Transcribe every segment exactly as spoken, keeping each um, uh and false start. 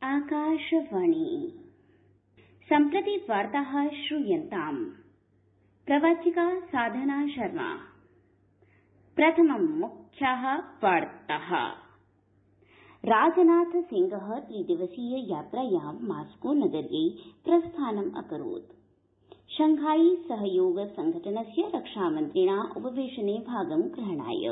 आकाशवाणी सम्प्रति वार्ताः श्रूयन्ताम्। प्रवाचिका साधना शर्मा। प्रथमं मुख्याः वार्ताः। राजनाथ सिंहः त्रिदिवसीय यात्रायां मास्को नगर्ये प्रस्थानम् अकरोत्। शंघाई सहयोग संघटनस्य रक्षामन्त्रिणा उपवेशने भागं ग्रहणाय।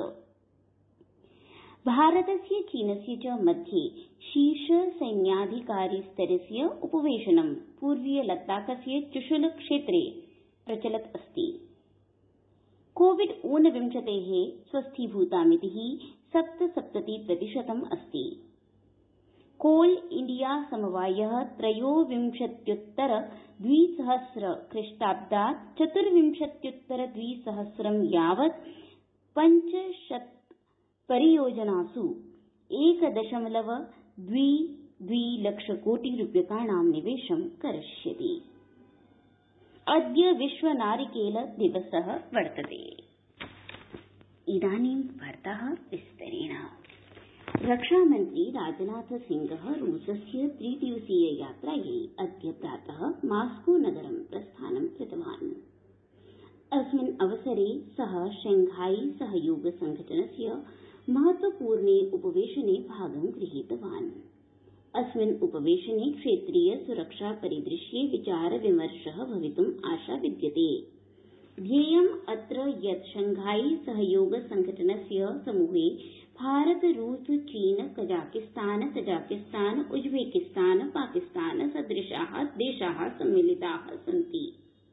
भारतस्य चीनस्य च मध्ये शीर्ष सैन्याधिकारिस्तरस्य उपवेशनं पूर्वीय लद्दाखस्य चुशुल क्षेत्रे प्रचलत् अस्ति। कोविड ऊनविंशतेः स्वस्थीभूतामितिः सप्तसप्तति प्रतिशतम् अस्ति। कोल इंडिया समवायः त्रयोविंशत्युत्तर द्विसहस्र ख्रीष्टाब्दात् चतुर्विंशत्युत्तर द्विसहस्रं यावत् पञ्चशत् परियोजनासु एक दशमलव द्वि द्वि लक्षकोटि रूप्यकाणां निवेशं करिष्यति। अद्य विश्व नारिकेल दिवसः वर्तते। इदानीं वार्ताः विस्तरेण। रक्षामन्त्री राजनाथ सिंहः रूसस्य त्रिदिवसीय यात्रायै अद्य प्रातः मास्को नगरं प्रस्थानं कृतवान्। अस्मिन् अवसरे सः शंघाई सहयोग संघटनस्य महत्वपूर्णे उपवेशने भागं गृहीतवान्। अस्मिन् उपवेशने क्षेत्रीय सुरक्षा परिदृश्ये विचार विमर्शः भवितुम् आशा विद्यते। ध्येयम् अत्र यत् शंघाई सहयोग संघटनस्य समूहे भारत, रूस, चीन, कजाकिस्तान, तजाकिस्तान, उज्बेकिस्तान, पाकिस्तान सदृशाः देशाः सम्मिलिताः सन्ति।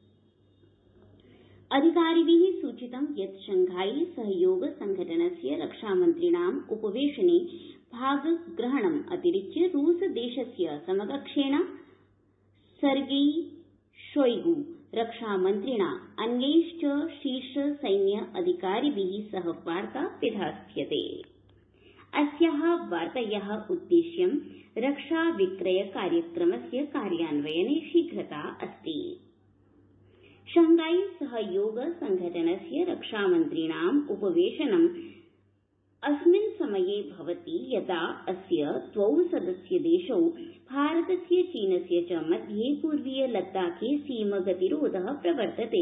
अधिकारिभिः सूचितं यत् शंघाई सहयोग संघटनस्य रक्षामन्त्रिणाम् उपवेशने भागग्रहणम् अतिरिच्य रूस देशस्य समकक्षेण सर्गेई शोइगु रक्षामन्त्रिणा अन्यैश्च शीर्ष सैन्य अधिकारिभिः सह वार्ता विधास्यते। अस्याः वार्तायाः उद्देश्यं रक्षा विक्रय कार्यक्रमस्य कार्यान्वयने शीघ्रता अस्ति। शंघाई सहयोग संघटनस्य रक्षामन्त्रिणाम् उपवेशनम् अस्मिन् समये भवति यदा अस्य द्वौ सदस्यदेशौ भारतस्य चीनस्य च मध्ये पूर्वीय लद्दाखे सीमगतिरोधः प्रवर्तते।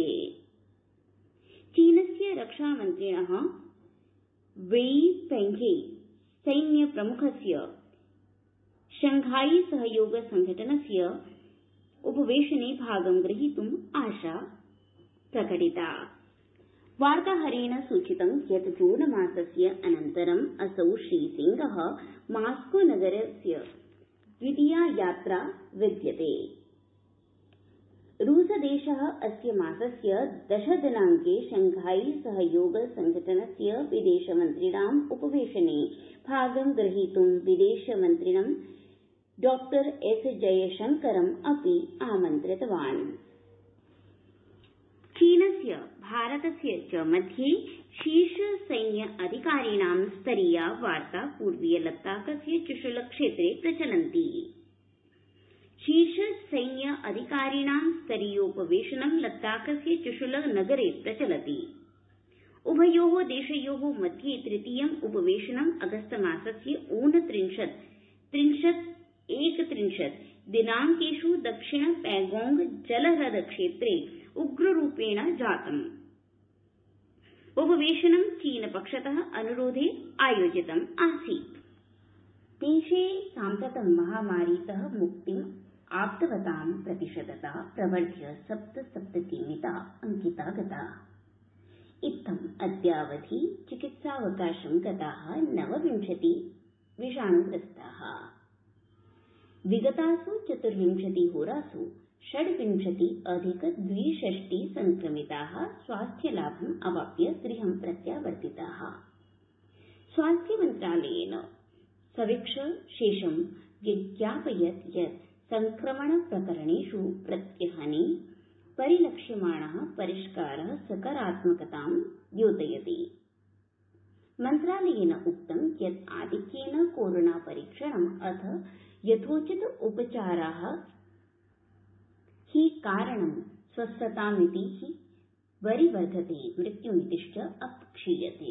चीनस्य रक्षामन्त्रिणः वेई फेंघे सैन्यप्रमुखस्य शंघाई सहयोग संघटनस्य उपवेशने भागं ग्रहीतुम् आशा प्रकटिता। वार्ताहरेण सूचितं यत् जून मासस्य अनन्तरम् असौ श्रीसिंहः मास्को नगरस्य द्वितीया यात्रा विद्यते। रूसदेशः अस्य मासस्य दश दिनाङ्के शंघाई सहयोग संघटनस्य विदेशमन्त्रिणाम् उपवेशने भागं ग्रहीतुं विदेशमन्त्रिणं डॉ एस जयशंकरम् अपि आमन्त्रितवान्। चीनस्य भारतस्य च मध्ये शीर्ष सैन्य अधिकारिणां स्तरीया वार्ता पूर्वीय लद्दाखस्य चुशुल क्षेत्रे प्रचलन्ति। शीर्ष सैन्य अधिकारिणां स्तरीयोपवेशनं लद्दाखस्य चुशुल नगरे प्रचलति। उभयोः देशयोः मध्ये तृतीयम् उपवेशनम् अगस्त मासस्य ऊनत्रिंशत् त्रिंशत् एकत्रिंशत् दिनांकेषु दक्षिण पैगोंग जलहृद क्षेत्रे उग्ररूपेण जातम्। उपवेशनं चीनपक्षतः अनुरोधे आयोजितम् आसीत्। देशे साम्प्रतं महामारीतः मुक्तिम् आप्तवतां प्रतिशतता प्रवर्ध्य सप्तसप्ततिमिता अंकिता गता। इत्थम् अद्यावधि चिकित्सावकाशं गताः नवविंशति विषाणुग्रस्ताः। विगतासु चतुर्विंशतिहोरासु षड्विंशति अधिक द्विषष्टि संक्रमिताः स्वास्थ्यलाभम् अवाप्य गृहं प्रत्यावर्तिताः। स्वास्थ्यमन्त्रालयेन सवीक्ष्य शेषं विज्ञापयत् यत् संक्रमणप्रकरणेषु प्रत्यहने परिलक्ष्यमाणः परिष्कारः सकारात्मकतां द्योतयति। मन्त्रालयेन उक्तं यत् आधिक्येन कोरोना परीक्षणम् अथ यथोचित उपचाराः हि कारणं स्वस्थतामितिः वरिवर्धते, मृत्युमितिश्च अपक्षीयते।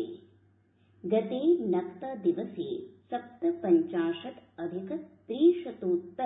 गते नक्तदिवसे सप्तपञ्चाशत् अधिक त्रिशतोत्तर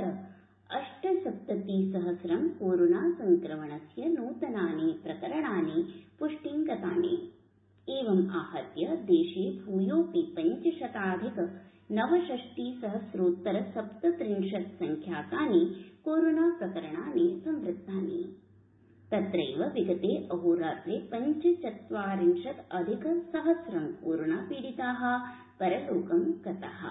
संक्रमणस्य नूतनानि प्रकरणानि पुष्टिं गतानि। एवम् आहत्य देशे भूयोऽपि पञ्चशताधिक नवषष्टिसहस्रोत्तर सप्तत्रिंशत् संख्याकानि कोरोना प्रकरणानि संवृत्तानि। तत्रैव विगते अहोरात्रे पञ्चचत्वारिंशत् अधिक सहस्रं कोरोना पीडिताः परलोकं गताः।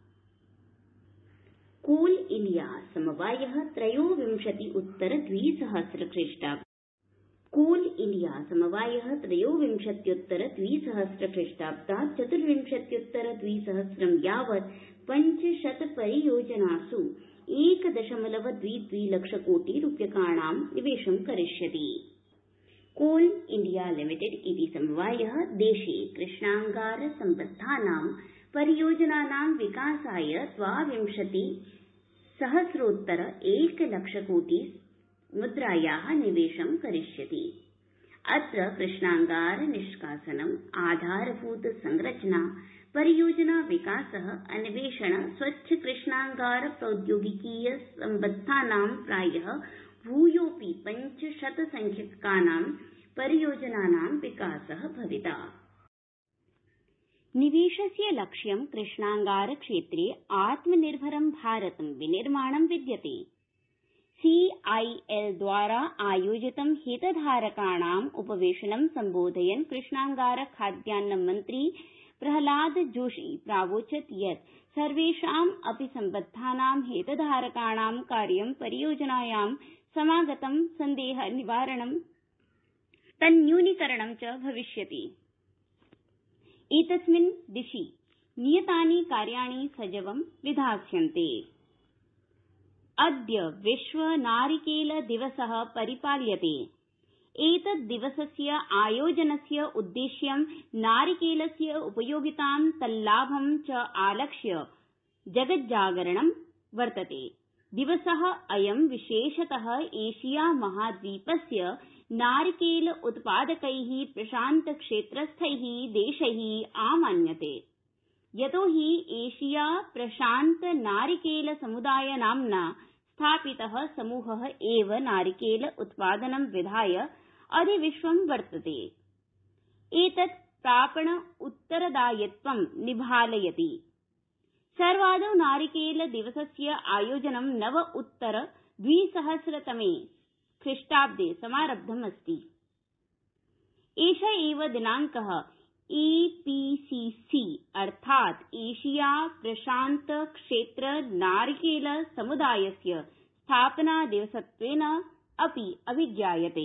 कोल इंडिया समवायः त्रयोविंशति उत्तर द्विसहस्र ख्रीष्टाब्द कोल इंडिया समवायः त्रयोविंशत्युत्तर द्विसहस्र ख्रीष्टाब्दात् चतुर्विंशत्युत्तर द्विसहस्रं यावत् पञ्चशत परियोजनासु एक दशमलव द्वि द्वि लक्ष कोटि रूप्यकाणां निवेशं करिष्यति। कोल इंडिया लिमिटेड इति समवायः देशे कृष्णांगार सम्बद्धानां परियोजनानां विकासाय द्वाविंशति सहस्रोत्तर एक लक्ष कोटि मुद्रायाः निवेशं करिष्यति। अत्र कृष्णांगार निष्कासनम्, आधारभूत संरचना, परियोजना विकासः, अन्वेषण, स्वच्छ कृष्णांगार प्रौद्योगिकीय सम्बद्धानां प्रायः भूयोऽपि पञ्चशत संख्यकानां परियोजनानां विकासः भविता। निवेशस्य लक्ष्यं कृष्णांगार क्षेत्रे आत्मनिर्भरं भारतं विनिर्माणं विद्यते। सीआईएल द्वारा आयोजितं हितधारकाणाम् उपवेशनं सम्बोधयन् कृष्णांगार खाद्यान्न मन्त्री प्रहलाद जोशी प्रावोचत् यत् सर्वेषाम् अपि सम्बद्धानां हितधारकाणां कार्यं परियोजनायां समागतं सन्देह निवारणं तन्न्यूनीकरणं च भविष्यति। एतस्मिन् दिशि नियतानि कार्याणि सजवं विधास्यन्ते। अद्य विश्व नारिकेल दिवसः परिपाल्यते। एतद् दिवसस्य आयोजनस्य उद्देश्यं नारिकेलस्य उपयोगितां तल्लाभं च आलक्ष्य जगज्जागरणं वर्तते। दिवसः अयं विशेषतः एशिया महाद्वीपस्य नारिकेल उत्पादकैः प्रशान्तक्षेत्रस्थैः देशैः आमान्यते। यतो हि एशिया प्रशान्त नारिकेल समुदाय नाम्ना स्थापितः समूहः एव नारिकेल उत्पादनं विधाय अधिविश्वं वर्तते। एतत् प्रापण उत्तरदायित्वं निभालयति। सर्वादौ नारिकेल दिवसस्य आयोजनं नव उत्तर द्विसहस्रतमे ख्रीष्टाब्दे समारब्धम् अस्ति। एष एव दिनाङ्कः एपीसीसी अर्थात् एशिया प्रशान्त क्षेत्र नारिकेल समुदायस्य स्थापना दिवसत्वेन अपि अभिज्ञायते।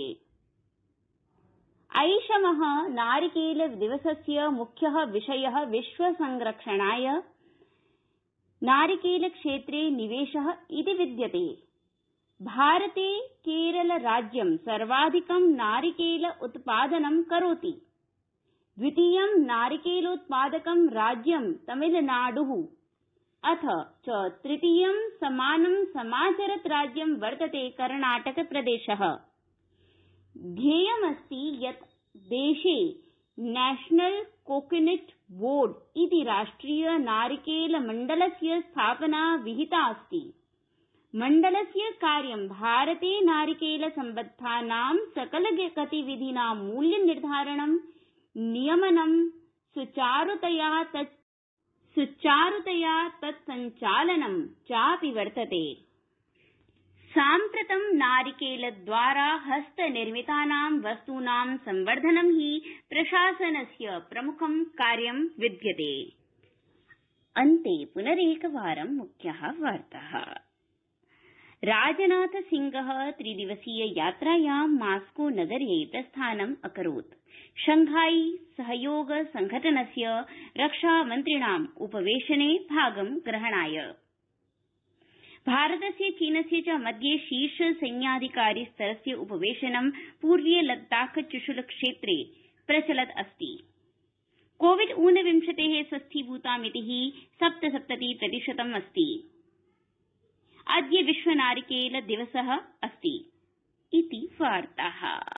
ऐषमः नारिकेल दिवसस्य मुख्यः विषयः विश्व संरक्षणाय नारिकेल क्षेत्रे निवेशः इति विद्यते। भारते केरल राज्यं सर्वाधिकं नारिकेल उत्पादनं करोति। द्वितीयं नारिकेलोत्पादकं राज्यं तमिलनाडुः, अथ च तृतीयं समानं समाचरत् राज्यं वर्तते कर्णाटकप्रदेशः। ध्येयमस्ति यत् देशे नेशनल कोकोनट बोर्ड इति राष्ट्रिय नारिकेल मण्डलस्य स्थापना विहिता अस्ति। मण्डलस्य कार्यं भारते नारिकेल सम्बद्धानां सकल गतिविधीनां मूल्य निर्धारणं, नियमनं, सुचारुतया तत् सुचारुतया तत्सञ्चालनं चापि वर्तते। साम्प्रतं नारिकेलद्वारा हस्तनिर्मितानां वस्तूनां संवर्धनं हि प्रशासनस्य प्रमुखं कार्यं विद्यते। अन्ते पुनरेकवारं मुख्याः वार्ताः। राजनाथ सिंहः त्रिदिवसीय यात्रायां मास्को नगरे प्रस्थानम् अकरोत्। शंघाई सहयोग संघटनस्य रक्षामन्त्रिणाम् उपवेशने भागं ग्रहणाय। भारतस्य चीनस्य च मध्ये शीर्ष सैन्याधिकारी स्तरस्य उपवेशनं पूर्वीय लद्दाख चुशुल क्षेत्रे प्रचलत् अस्ति। कोविड ऊनविंशतेः स्वस्थीभूतामितिः सप्तसप्तति प्रतिशतम् अस्ति। अद्य विश्व नारिकेल दिवसः अस्ति इति वार्ताः।